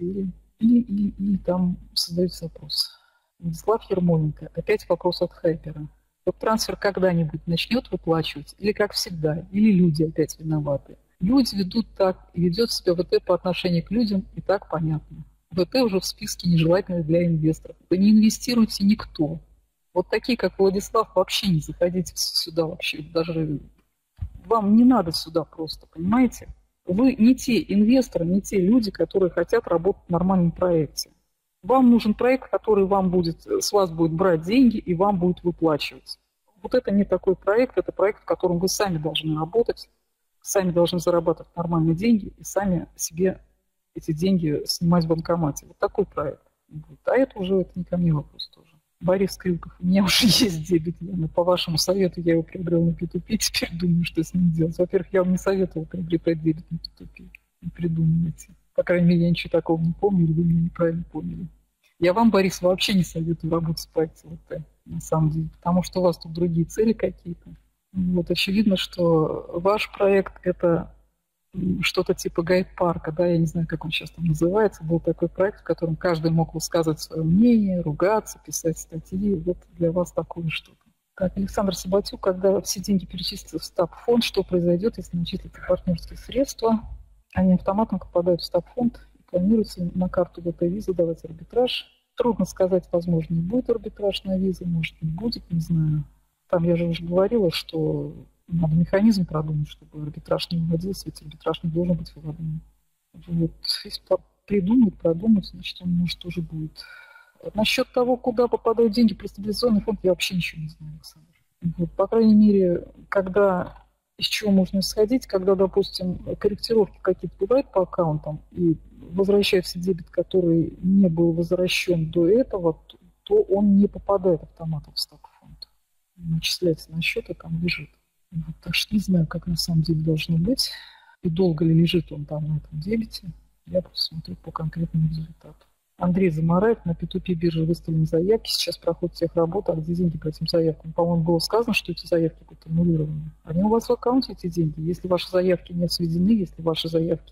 A: или там создается вопрос. Владислав Ермоленко. Опять вопрос от Хайпера. Трансфер когда-нибудь начнет выплачивать? Или как всегда? Или люди опять виноваты? Люди ведут так, и ведет себя ВТ по отношению к людям, и так понятно. ВТ уже в списке нежелательных для инвесторов. Вы не инвестируете никто. Вот такие, как Владислав, вообще не заходите сюда вообще. Даже вам не надо сюда просто, понимаете? Вы не те инвесторы, не те люди, которые хотят работать в нормальном проекте. Вам нужен проект, который с вас будет брать деньги и вам будет выплачивать. Вот это не такой проект, это проект, в котором вы сами должны работать, сами должны зарабатывать нормальные деньги и сами себе эти деньги снимать в банкомате. Вот такой проект. А это уже это не ко мне вопрос тоже. Борис Крюков, у меня уже есть дебет, но по вашему совету я его приобрел на P2P, теперь думаю, что с ним делать. Во-первых, я вам не советовал приобретать дебет на P2P, не придумывайте. По крайней мере, я ничего такого не помню, или вы меня неправильно поняли. Я вам, Борис, вообще не советую работать в проекте ВТ, на самом деле, потому что у вас тут другие цели какие-то. Вот очевидно, что ваш проект – это что-то типа гайд-парка, да, я не знаю, как он сейчас там называется. Был такой проект, в котором каждый мог высказывать свое мнение, ругаться, писать статьи. Вот для вас такое что-то. Так, Александр Саботюк, когда все деньги перечислятся в стаб-фонд, что произойдет, если начислятся партнерские средства? Они автоматом попадают в стаб-фонд и планируется на карту ВТ-виза давать арбитраж. Трудно сказать, возможно, будет арбитраж на визу, может, не будет, не знаю. Там я же уже говорила, что надо механизм продумать, чтобы арбитраж не выводился, ведь арбитраж не должен быть выводным. Вот. придумает, продумает, значит, он, может, тоже будет. Насчет того, куда попадают деньги про стабилизационный фонд, я вообще ничего не знаю, Александр. Вот, по крайней мере, когда из чего можно исходить, когда, допустим, корректировки какие-то бывают по аккаунтам и возвращается дебет, который не был возвращен до этого, то он не попадает автоматом в стабфонд. Он начисляется на счет, и там лежит. Вот, так что не знаю, как на самом деле должно быть, и долго ли лежит он там на этом дебете. Я просто смотрю по конкретному результату. Андрей Замараев, на P2P бирже выставлены заявки, сейчас проходит техработа, а где деньги по этим заявкам? По-моему, было сказано, что эти заявки будут аннулированы. Они у вас в аккаунте, эти деньги. Если ваши заявки не сведены, если ваши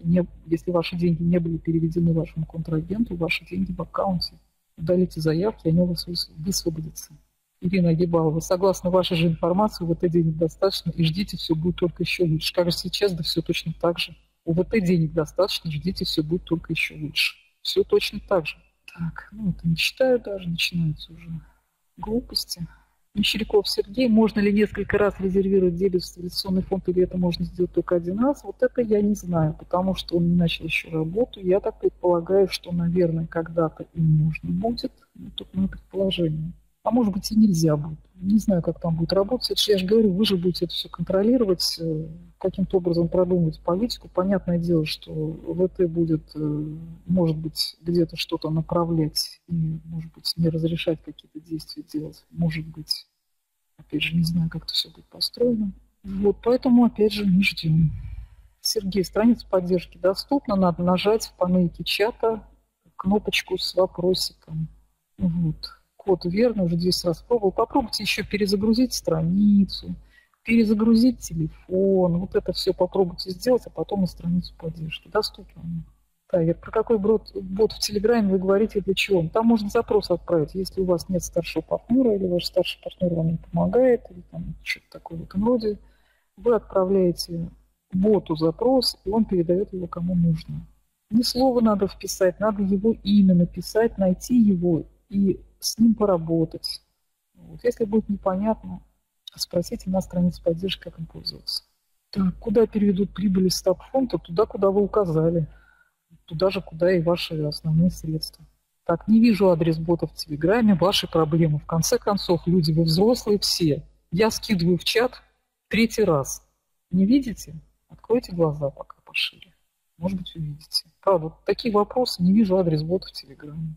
A: деньги не были переведены вашему контрагенту, ваши деньги в аккаунте. Удалите заявки, они у вас высвободятся. Ирина Агибалова, согласно вашей же информации, УВТ денег достаточно, и ждите, все будет только еще лучше. Как же сейчас, да все точно так же. УВТ денег достаточно, ждите, все будет только еще лучше. Все точно так же. Так, ну это не читаю даже, начинаются уже глупости. Мещеряков Сергей, можно ли несколько раз резервировать дебет в стабилизационный фонд, или это можно сделать только один раз? Вот это я не знаю, потому что он не начал еще работу. Я так предполагаю, что, наверное, когда-то им можно будет. Ну, тут мое предположение. А может быть и нельзя будет. Не знаю, как там будет работать. Это же, я же говорю, вы же будете это все контролировать, каким-то образом продумывать политику. Понятное дело, что ВТ будет, может быть, где-то что-то направлять и, может быть, не разрешать какие-то действия делать. Может быть, опять же, не знаю, как это все будет построено. Вот, поэтому, опять же, не ждем. Сергей, страница поддержки доступна. Надо нажать в панельке чата кнопочку с вопросиком. Вот. Код верно, уже 200 раз пробовал. Попробуйте еще перезагрузить страницу, перезагрузить телефон. Вот это все попробуйте сделать, а потом на страницу поддержки. Доступно. Так, про какой бот в Телеграме вы говорите, для чего? Там можно запрос отправить. Если у вас нет старшего партнера, или ваш старший партнер вам не помогает, или там что-то такое в этом роде, вы отправляете боту запрос, и он передает его кому нужно. Не слово надо вписать, надо его имя написать, найти его и с ним поработать. Вот. Если будет непонятно, спросите на странице поддержки, как им пользоваться. Так, куда переведут прибыли из стабфонда? Туда, куда вы указали. Туда же, куда и ваши основные средства. Так, не вижу адрес бота в Телеграме, ваши проблемы. В конце концов, люди, вы взрослые все. Я скидываю в чат 3-й раз. Не видите? Откройте глаза пока пошире. Может быть, увидите. Правда, такие вопросы, не вижу адрес бота в Телеграме.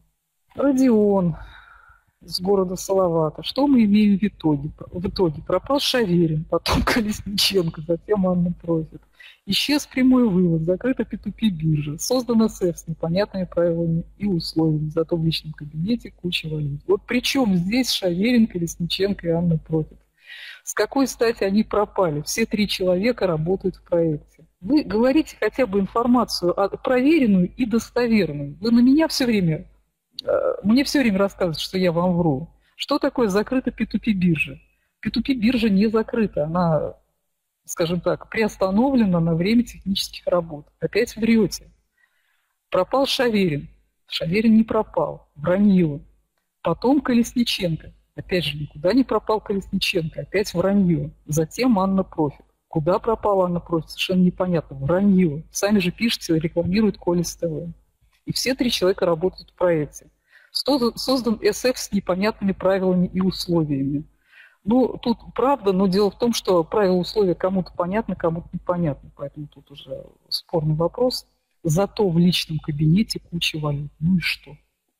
A: Родион из города Салавата. Что мы имеем в итоге? В итоге пропал Шаверин, потом Колесниченко, затем Анна Профит. Исчез прямой вывод, закрыта P2P биржа, создан СФ с непонятными правилами и условиями, зато в личном кабинете куча валют. Вот при чем здесь Шаверин, Колесниченко и Анна Профит? С какой стати они пропали? Все 3 человека работают в проекте. Вы говорите хотя бы информацию проверенную и достоверную. Вы на меня все время... Мне все время рассказывают, что я вам вру. Что такое закрыта P2P биржа? P2P биржа не закрыта, она, скажем так, приостановлена на время технических работ. Опять врете. Пропал Шаверин. Шаверин не пропал. Вранье. Потом Колесниченко. Опять же, никуда не пропал Колесниченко. Опять вранье. Затем Анна Профит. Куда пропала Анна Профит? Совершенно непонятно. Вранье. Сами же пишете, рекламируют Колес ТВ. И все 3 человека работают в проекте. Создан СФ с непонятными правилами и условиями. Ну, тут правда, но дело в том, что правила и условия кому-то понятны, кому-то непонятны. Поэтому тут уже спорный вопрос. Зато в личном кабинете куча валют. Ну и что?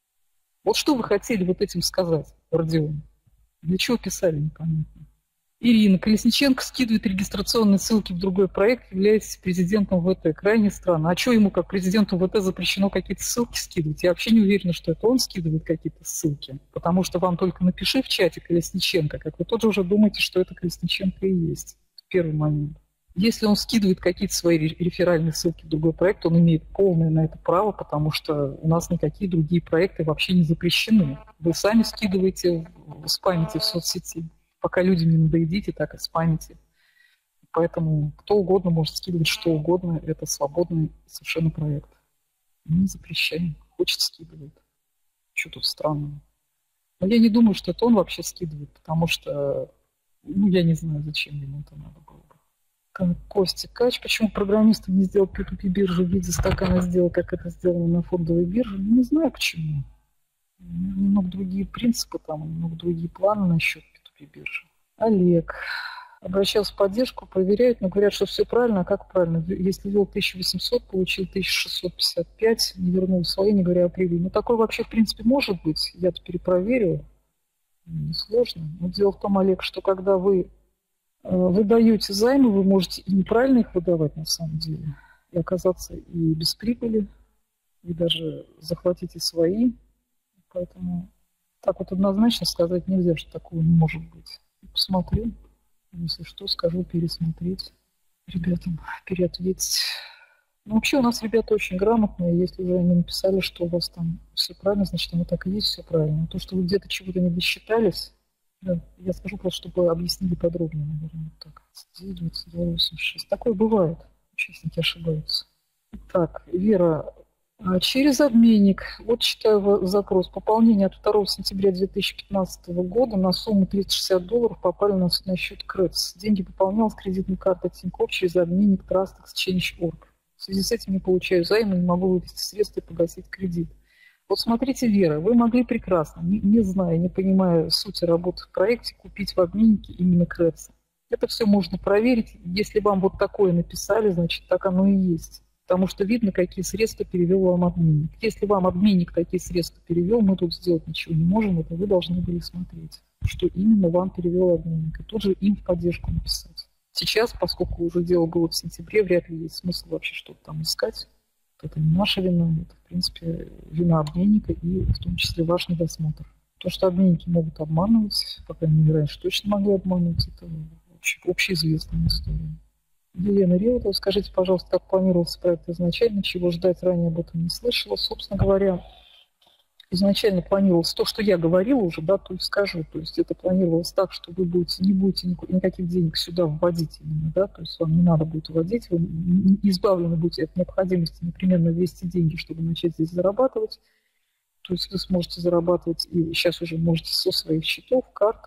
A: Вот что вы хотели вот этим сказать, Родион? Для чего писали, непонятно. Ирина Колесниченко скидывает регистрационные ссылки в другой проект, является президентом ВТ. Крайне странно. А что ему, как президенту ВТ, запрещено какие-то ссылки скидывать? Я вообще не уверена, что это он скидывает какие-то ссылки. Потому что вам только напиши в чате Колесниченко, как вы тоже уже думаете, что это Колесниченко и есть. В первый момент. Если он скидывает какие-то свои реферальные ссылки в другой проект, он имеет полное на это право, потому что у нас никакие другие проекты вообще не запрещены. Вы сами скидываете, спамите в соцсети. Пока людям не надоедите, так и спамите. Поэтому кто угодно может скидывать что угодно. Это свободный совершенно проект. Мы не запрещаем. Хочет — скидывает. Что тут странного? Но я не думаю, что это он вообще скидывает, потому что, ну, я не знаю, зачем ему это надо было бы. Так, Костя Кач, почему программистам не сделал P2P биржу в виде стакана, сделал, как это сделано на фондовой бирже? Не знаю почему. Немного другие принципы там, немного другие планы насчет P2P биржи. Олег. Обращался в поддержку, проверяют, но говорят, что все правильно, а как правильно? Если ввел 1800, получил 1655, не вернул свои, не говоря о прибыли. Ну, такое вообще, в принципе, может быть. Я-то перепроверил. Несложно. Но дело в том, Олег, что когда вы даете займы, вы можете и неправильно их выдавать на самом деле, и оказаться и без прибыли, и даже захватить и свои. Поэтому так вот однозначно сказать нельзя, что такого не может быть. Посмотрю, если что, скажу пересмотреть ребятам, переответить. Ну, вообще у нас ребята очень грамотные, если уже они написали, что у вас там все правильно, значит, оно так и есть, все правильно. То, что вы где-то чего-то не досчитались, да, я скажу просто, чтобы объяснили подробнее, наверное, вот так. 9, 22, 86. Такое бывает, участники ошибаются. Так, Вера, через обменник, вот читаю запрос, пополнение от 2 сентября 2015 года на сумму $360 попали на счет КРЭЦ. Деньги пополнялись кредитной картой Тинькофф через обменник Trust Exchange.org. В связи с этим не получаю займа, не могу вывести средства и погасить кредит. Вот смотрите, Вера, вы могли прекрасно, не зная, не понимая сути работы в проекте, купить в обменнике именно КРЭЦ. Это все можно проверить. Если вам вот такое написали, значит, так оно и есть. Потому что видно, какие средства перевел вам обменник. Если вам обменник такие средства перевел, мы тут сделать ничего не можем, это вы должны были смотреть, что именно вам перевел обменник. И тут же им в поддержку написать. Сейчас, поскольку уже дело было в сентябре, вряд ли есть смысл вообще что-то там искать. Это не наша вина, это, в принципе, вина обменника и в том числе ваш недосмотр. То, что обменники могут обманывать, по крайней мере, раньше точно могли обманывать, это общеизвестная история. Елена Реутова, скажите, пожалуйста, как планировался проект изначально, чего ждать, ранее об этом не слышала. Собственно говоря, изначально планировалось то, что я говорила уже, да, то есть скажу, то есть это планировалось так, что вы не будете никаких денег сюда вводить именно, да, то есть вам не надо будет вводить, вы избавлены будете от необходимости непременно ввести деньги, чтобы начать здесь зарабатывать, то есть вы сможете зарабатывать и сейчас уже можете со своих счетов, карт,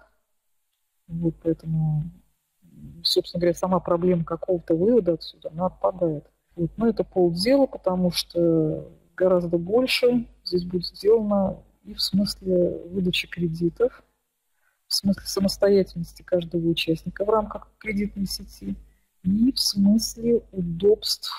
A: вот поэтому, собственно говоря, сама проблема какого-то вывода отсюда, она отпадает. Вот. Но это полдела, потому что гораздо больше здесь будет сделано и в смысле выдачи кредитов, в смысле самостоятельности каждого участника в рамках кредитной сети и в смысле удобств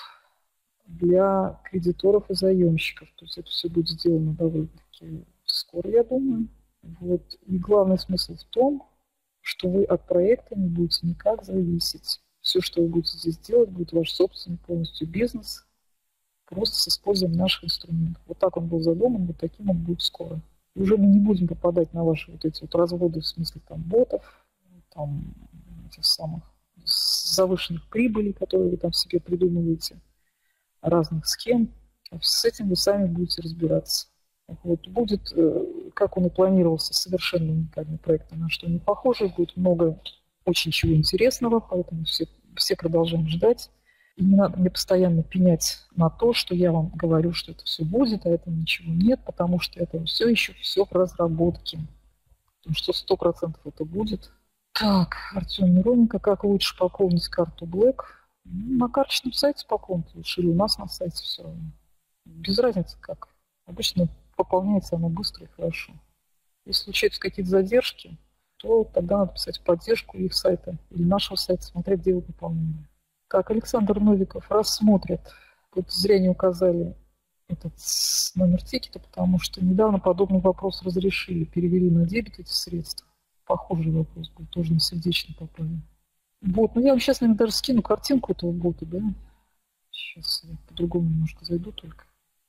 A: для кредиторов и заемщиков. То есть это все будет сделано довольно-таки скоро, я думаю. Вот. И главный смысл в том, что вы от проекта не будете никак зависеть. Все, что вы будете здесь делать, будет ваш собственный полностью бизнес, просто с использованием наших инструментов. Вот так он был задуман, вот таким он будет скоро. И уже мы не будем попадать на ваши вот эти вот разводы в смысле там ботов, там этих самых завышенных прибылей, которые вы там себе придумываете, разных схем. С этим вы сами будете разбираться. Вот будет, как он и планировался, совершенно уникальный проект, на что не похоже, будет много очень чего интересного, поэтому все продолжаем ждать. И не надо мне постоянно пенять на то, что я вам говорю, что это все будет, а этого ничего нет, потому что это все еще все в разработке. Потому что 100% это будет. Так, Артем Мироненко, как лучше пополнить карту Black? На карточном сайте пополнить лучше, или у нас на сайте все равно. Без разницы как. Обычно пополняется оно быстро и хорошо. Если случаются какие-то задержки, то тогда надо писать в поддержку их сайта или нашего сайта, смотреть, где вы пополнили. Так, Александр Новиков, рассмотрят. Вот зря не указали этот номер тикета, потому что недавно подобный вопрос разрешили, перевели на дебет эти средства. Похожий вопрос был, тоже на сердечный попали. Вот, ну я вам сейчас, наверное, даже скину картинку этого бота, да? Сейчас я по-другому немножко зайду только.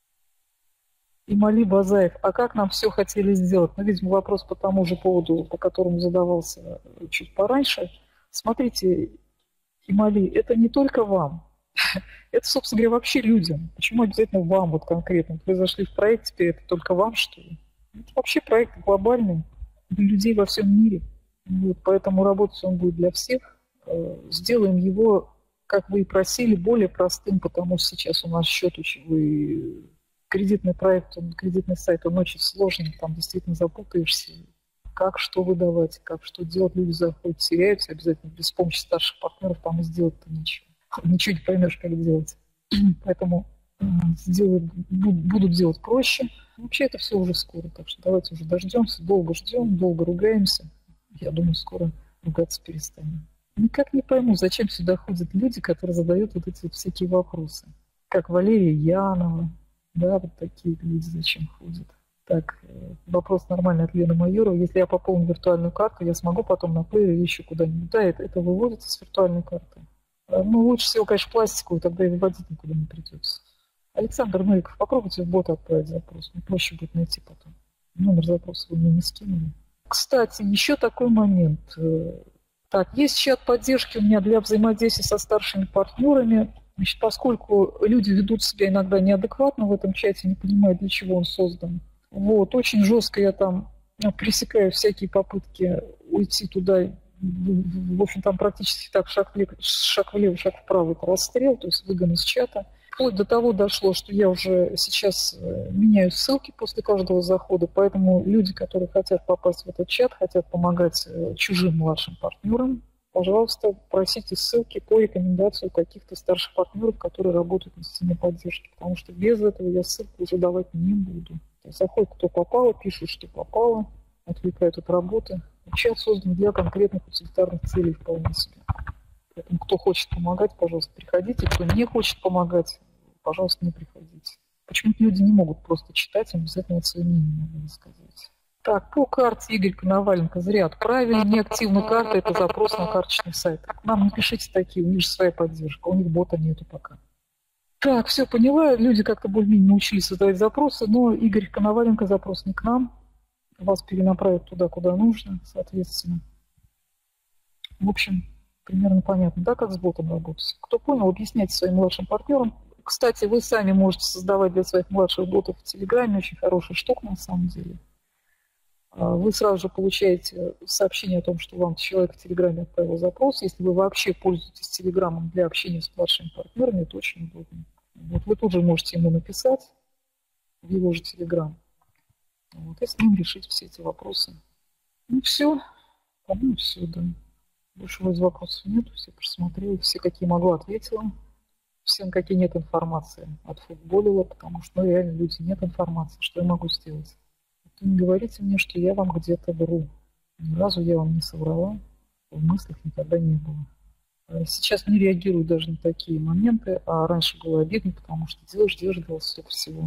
A: Имали Базаев, а как нам все хотели сделать? Ну, видимо, вопрос по тому же поводу, по которому задавался чуть пораньше. Смотрите, Имали, это не только вам. Это, собственно говоря, вообще людям. Почему обязательно вам вот конкретно? Вы зашли в проект, теперь это только вам, что ли? Это вообще проект глобальный для людей во всем мире. Вот, поэтому работать он будет для всех. Сделаем его, как вы и просили, более простым, потому что сейчас у нас счет очень... Кредитный проект, кредитный сайт, он очень сложный, там действительно запутаешься. как что выдавать, как что делать. Люди заходят, теряются обязательно. Без помощи старших партнеров там и сделать-то ничего. Ничего не поймешь, как делать. Поэтому будут делать проще. Вообще это все уже скоро, так что давайте уже дождемся, долго ждем, долго ругаемся. Я думаю, скоро ругаться перестанем. Никак не пойму, зачем сюда ходят люди, которые задают вот эти вот всякие вопросы. Как Валерия Янова, да, вот такие люди зачем ходят. Так, вопрос нормальный от Лены Майорова. Если я пополню виртуальную карту, я смогу потом на плеере еще куда-нибудь. Да, это выводится с виртуальной карты. Ну, лучше всего, конечно, пластиковую, тогда и выводить никуда не придется. Александр Новиков, попробуйте в бот отправить запрос. Мне проще будет найти потом. Номер запроса вы мне не скинули. Кстати, еще такой момент. Так, есть чат поддержки у меня для взаимодействия со старшими партнерами. Значит, поскольку люди ведут себя иногда неадекватно в этом чате, не понимают, для чего он создан. Вот, очень жестко я там пресекаю всякие попытки уйти туда. В общем, там практически так шаг влево, шаг вправо, это расстрел, то есть выгон из чата. Вплоть до того дошло, что я уже сейчас меняю ссылки после каждого захода, поэтому люди, которые хотят попасть в этот чат, хотят помогать чужим младшим партнерам, пожалуйста, просите ссылки по рекомендации каких-то старших партнеров, которые работают на системе поддержки, потому что без этого я ссылку уже давать не буду. Заходит, кто попало, пишут, что попало, отвлекают от работы. Чат создан для конкретных утилитарных целей вполне себе. Поэтому кто хочет помогать, пожалуйста, приходите. Кто не хочет помогать, пожалуйста, не приходите. Почему-то люди не могут просто читать, им обязательно это свое мнение надо сказать. Так, по карте Игорь Коноваленко зря отправили. Неактивная карта – это запрос на карточный сайт. Нам не пишите такие, у них же своя поддержка, у них бота нету пока. Так, все поняла, люди как-то более-менее научились создавать запросы, но Игорь Коноваленко запрос не к нам. Вас перенаправят туда, куда нужно, соответственно. В общем, примерно понятно, да, как с ботом работать. Кто понял, объясняйте своим младшим партнерам. Кстати, вы сами можете создавать для своих младших ботов в Телеграме. Очень хорошая штука на самом деле. Вы сразу же получаете сообщение о том, что вам человек в Телеграме отправил запрос. Если вы вообще пользуетесь Телеграмом для общения с младшими партнерами, это очень удобно. Вот вы тут же можете ему написать в его же Телеграм. Вот, и с ним решить все эти вопросы. Ну все, по-моему, все, да. Больше вроде вопросов нет, все просмотрели, все, какие могла, ответила. Все, на какие нет информации, отфутболила, потому что, ну, реально, люди, нет информации, что я могу сделать. Вы не говорите мне, что я вам где-то вру. Ни разу я вам не соврала, в мыслях никогда не было. Сейчас не реагирую даже на такие моменты, а раньше было обидно, потому что делаешь столько всего.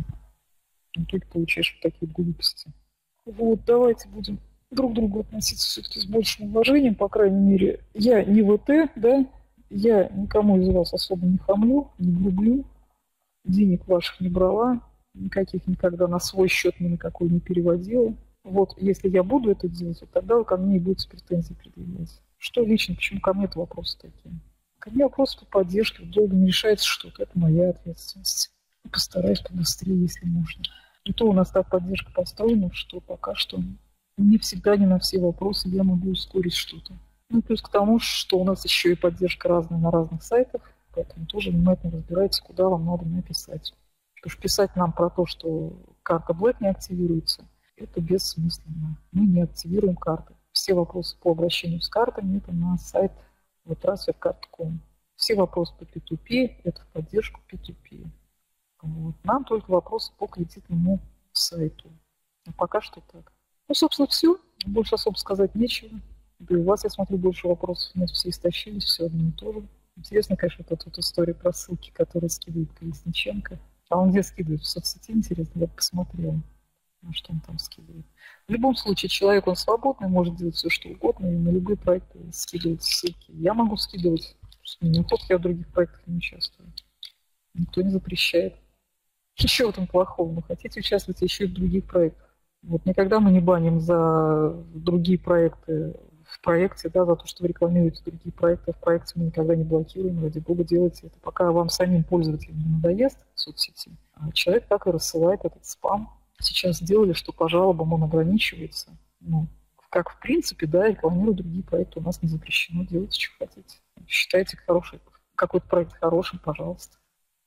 A: И тут получаешь вот такие глупости. Вот, давайте будем друг к другу относиться все-таки с большим уважением, по крайней мере. Я не ВТ, да, я никому из вас особо не хамлю, не грублю, денег ваших не брала, никаких никогда на свой счет ни на какой не переводила. Вот, если я буду это делать, вот тогда вы ко мне и будете претензии предъявлять. Что лично, почему ко мне это вопросы такие? Ко мне вопросы по поддержке, долго не решается что-то, это моя ответственность. Постараюсь побыстрее, если можно. И то у нас так поддержка построена, что пока что не всегда, не на все вопросы я могу ускорить что-то. Ну, плюс к тому, что у нас еще и поддержка разная на разных сайтах, поэтому тоже внимательно разбирайтесь, куда вам надо написать. Потому что писать нам про то, что карта Black не активируется, это бессмысленно. Мы не активируем карты. Все вопросы по обращению с картами это на сайт WeTransferCard.com. Все вопросы по P2P это в поддержку P2P. Вот. Нам только вопросы по кредитному сайту. Но пока что так. Ну, собственно, все. Больше особо сказать нечего. Да и у вас, я смотрю, больше вопросов нет. Все истощились, все одно и то же. Интересно, конечно, вот эта вот история про ссылки, которые скидывает Колесниченко. А он где скидывает? В соцсети, интересно, я бы посмотрела, на что он там скидывает. В любом случае, человек, он свободный, может делать все, что угодно, и на любые проекты скидывать ссылки. Я могу скидывать. Не тот, я в других проектах не участвую. Никто не запрещает. Еще в этом плохого. Вы хотите участвовать еще и в других проектах. Вот никогда мы не баним за другие проекты в проекте, да, за то, что вы рекламируете другие проекты. В проекте мы никогда не блокируем. Ради бога, делайте это. Пока вам самим пользователям не надоест в соцсети, а человек так и рассылает этот спам. Сейчас сделали, что по жалобам он ограничивается. Ну, как в принципе, да, рекламируют другие проекты. У нас не запрещено. Делайте, что хотите. Считайте какой-то проект хорошим, пожалуйста.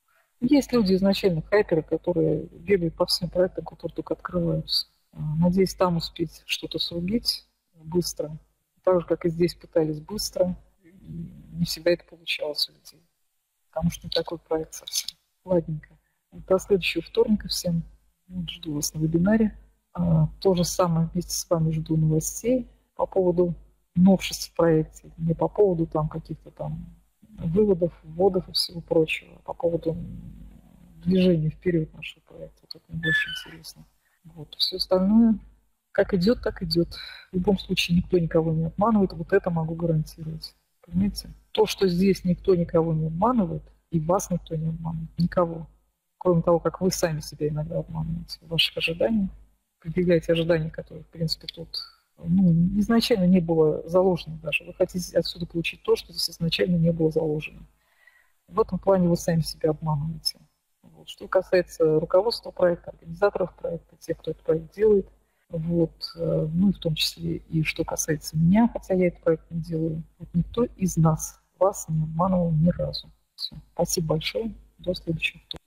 A: Есть люди изначально, хайперы, которые бегают по всем проектам, которые только открываются. Надеюсь, там успеть что-то срубить, быстро. Так же, как и здесь пытались быстро, и не всегда это получалось у людей. Потому что не такой проект совсем. Ладненько. До следующего вторника всем. Жду вас на вебинаре. То же самое вместе с вами жду новостей по поводу новшеств в проекте, не по поводу там каких-то там выводов, вводов и всего прочего, а по поводу движения вперед нашего проекта. Вот это мне больше интересно. Вот. Все остальное как идет, так идет. В любом случае никто никого не обманывает, вот это могу гарантировать. Понимаете? То, что здесь никто никого не обманывает, и вас никто не обманывает, никого. Кроме того, как вы сами себя иногда обманываете в ваших ожиданиях, предъявляете ожидания, которые, в принципе, тут изначально не было заложено даже. Вы хотите отсюда получить то, что здесь изначально не было заложено. В этом плане вы сами себя обманываете. Вот. Что касается руководства проекта, организаторов проекта, тех, кто этот проект делает, вот, ну и в том числе и что касается меня, хотя я этот проект не делаю, вот никто из нас вас не обманывал ни разу. Все. Спасибо большое. До следующего.